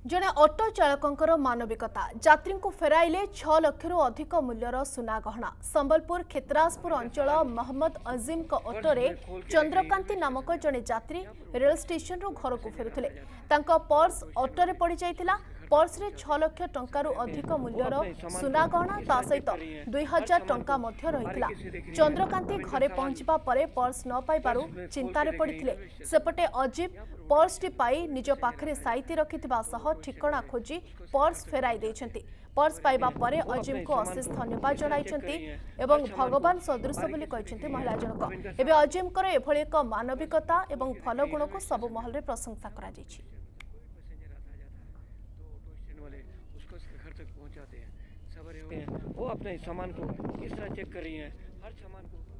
जड़े ऑटो चालकर मानविकता यात्री को फेराइले 6 लाख अधिक मूल्यर सुना गहना। संबलपुर खेतरासपुर अंचल मोहम्मद अजीम ऑटोरे चंद्रकांति नामक जड़े यात्री रेल स्टेशन घर को फेरुले। पर्स ऑटोरे पड़ जाइथिला। पर्स रे 6 लाख टंकारु अधिक मूल्यर सुना गहना ता सहित 2000 टंका मध्य रहिथिला। चंद्रकांति घरे पहुंचबा परे पर्स न पाइबारु चिंतारे पड़िथिले। सेपटे अजीब पर्सटी पाई निज पाखरे साइती रखिथिबा सह ठिकणा खोजी पर्स फेराई देइछंती। पर्स पाइबा परे अजीम को अशेष धन्यवाद जणाइछंती एवं भगवान सदृश बोली कहिछंती महिला जनक। एबे अजीम कर एभଳି एक मानविकता एवं भल गुण को सब महल रे प्रशंसा करा जाइछि। घर तक पहुंचाते हैं, वो अपने सामान को किस तरह चेक कर रही हैं, हर सामान को